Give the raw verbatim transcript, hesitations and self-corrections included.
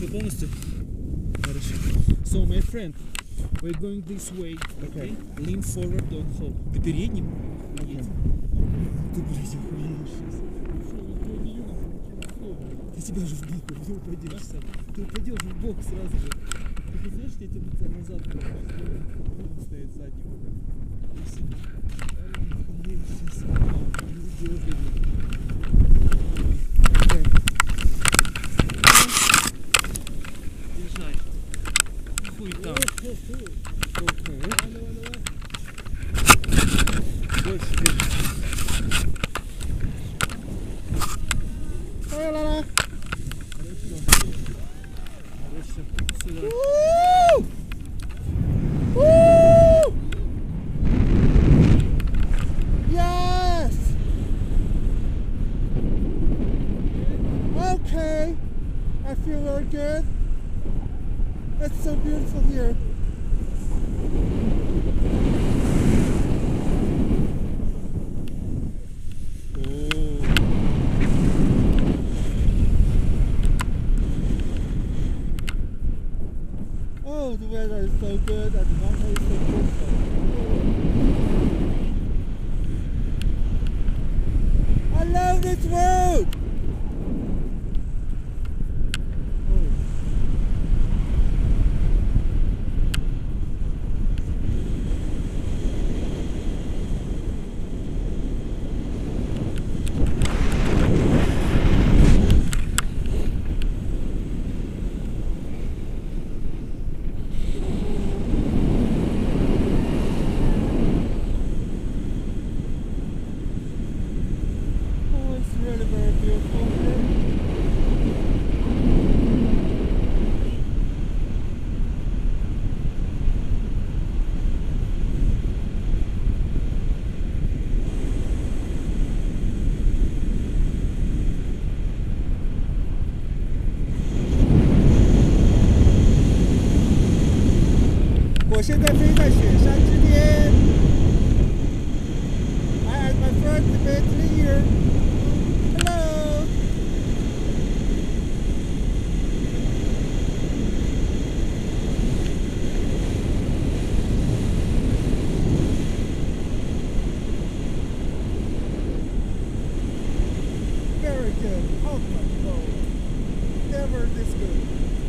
Готово полностью? Хорошо. So, my friend, we're going this way. Okay. Lean forward, don't hold. Ты передним? Okay. Ты, блядь, охуеешь сейчас. Ты тебя же в бок, ты упадешь. Ты упадешь в бок сразу же. Ты знаешь, что я тянуться назад, как стоять задним. Охуеешь сейчас. Держай. Хуй там. Больше держи. Хорошо. Сюда. Yes! Okay. I feel very good. It's so beautiful here. Oh, the weather is so good and the water is so beautiful. I love this road! Really very beautiful here. I 现在飞在雪山之巅。I had my first event here. Hello. Very good. Ultimate road. Never this good.